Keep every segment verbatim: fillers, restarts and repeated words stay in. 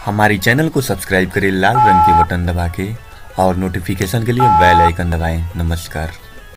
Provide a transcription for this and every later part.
हमारी चैनल को सब्सक्राइब करें लाल रंग के बटन दबा के और नोटिफिकेशन के लिए बेल आइकन दबाएं। नमस्कार।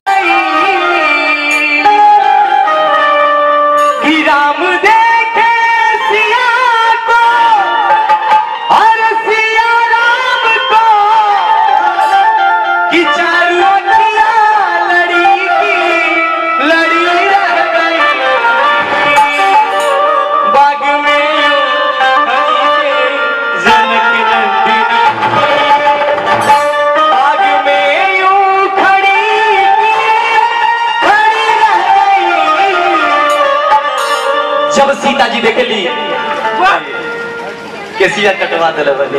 जब सीता जी देख ली केसिया कटवा दिल बनी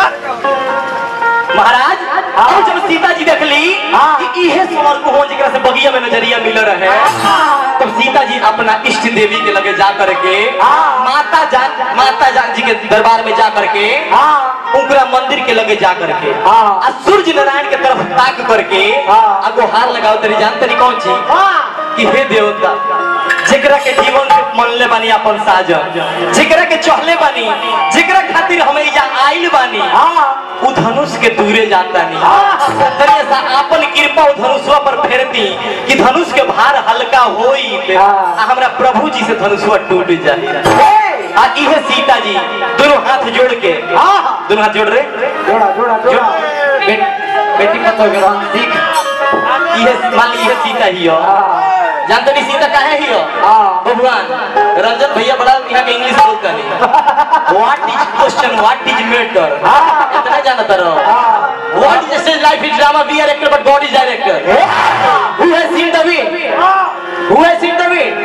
महाराज। और जब सीता जी देख ली कि इहे समर को हो जरा से बगिया में नजरिया मिल रहे, तब सीता जी अपना इष्ट देवी के लगे जा करके माता जान माता जान जी के दरबार में जा करके उनका मंदिर के लगे जा करके आ सूर्य नारायण के तरफ ताक करके आ गुहार लगाओ तेरी जान तेरी कौन ची कि हे देवता जेकरा के जीवन से मनले बानी अपन साजन, जेकरा के चहले बानी, जेकरा खातिर हम इजा आइल बानी, उ धनुष के दूरे जाता नहीं तनिया सा अपन कृपा उ धनुषवा पर फेरती कि धनुष के भार हल्का होई आ हमरा प्रभु जी से धनुषवा टूट जाए। आ इहे सीता जी दोनों हाथ जोड़ के दोनों हाथ जोड़ रे जोड़ा जोड़ा जोड़ा बेटी मत हो गया सीख इहे मान ली इहे सीता ही हो जानते नहीं सीता काहे ही हो भगवान रंजन भैया बड़ा यहाँ के इंग्लिश बोलता नहीं what is question what is matter इतना जानता रहो what is this life is drama we are actor but God is director who has seen the wind who has seen the wind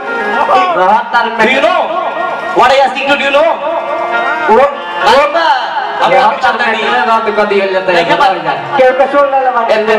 do you know what I asking to do you know वो बाबा अब हम चलते नहीं रात को दिया जाता है केव के सुन ले बानी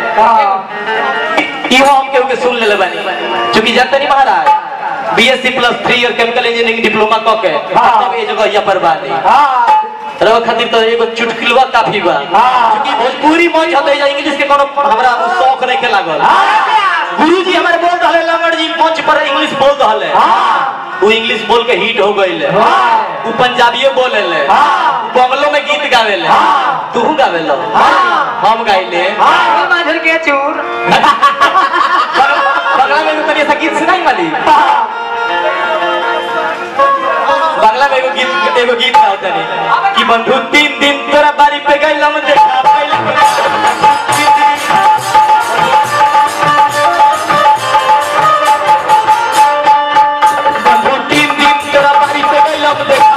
इहो हम केव के सुन ले बानी क्योंकि जानते नहीं महाराज BSc plus three year chemical engineering diploma क के तब ये जगह या पर बानी रवा खातिर तो एगो चुटकुलवा काफी बा क्योंकि भोजपुरी मंच होते या इंग्लिश के कोनो हमरा शौक नहीं के लागल गुरुजी हमारे बोल रहले लंगड़ जी मंच पर इंग्लिश बोल रहले वो इंग्लिश बोल के हिट हो गइले वो पंजाबियो बोलेले बंगलो में गीत गावेले तू गावेलो हम गाइले माधुर के चूर बांग्ला में तो ऐसा गीत सुनाई वाली बांग्ला में एगो गीत एगो गीत गाता नहीं कि बंधु तीन दिन तोरा बारी पे गइलम देखा बंधु तीन दिन तोरा बारी पे गइलम देखा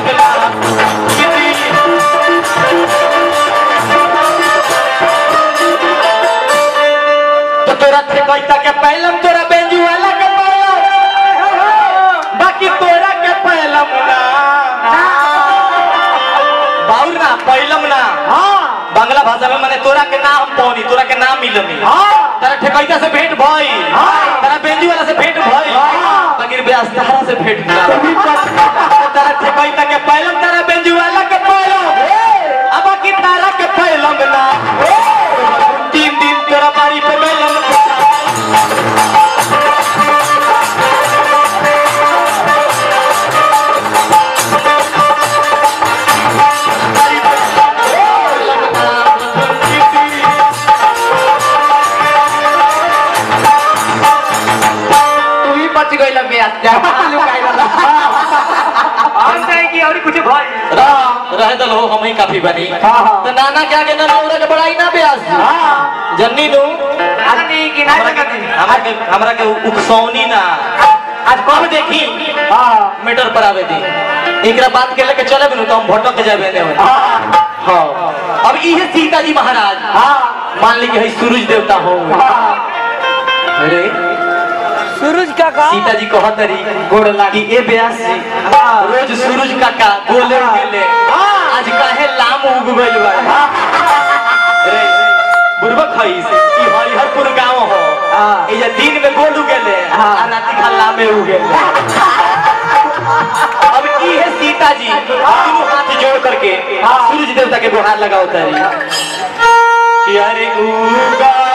तो तोरा थे कैता के पहलम तोरा बेंजू वाला के पहलम बाकी तोरा के पहलम ना बाउर ना पहलम ना बांग्ला भाषा में माने तोरा के नाम पौनी तोरा के नाम मिलनी तेरा ठेकैता से भेंट भई तेरा बेंजू वाला से भेंट भई बाकी बेअस्तारा से भेंट ना तेरा ठेकैता के पहलम तेरा बेंजू वाला के पहलम अब बाकी तारा के पहलम ना तीन दिन तेरा बारी पे गइलम रहे दल हो हम ही काफी बनी तो नाना क्या के नाना उरा के बड़ाई ना ब्यास जन्नी नु आदमी की ना सकती हमरा के हमरा के उकसौनी ना आज कब देखी मीटर पर आवे दी एकरा बात के लेके चले बनु तो हम भटक जाबे ने हां अब इहे सीता जी महाराज मान ली कि है सूरज देवता हो अरे सूरज काका सीता जी कहत रही गोड़ लागी ए ब्यास जी रोज सूरज काका बोले गेले आज काहे लाम उग गइल बा रे बुरबक हई ई हरिहरपुर गांव हो ए जे दिन में गोल उगेले आ राती खल्ला में उगेले अब की है सीता जी दोनों हाथ जोड़ करके सूरज देवता के गुहार लगाओ तरी कि अरे उगा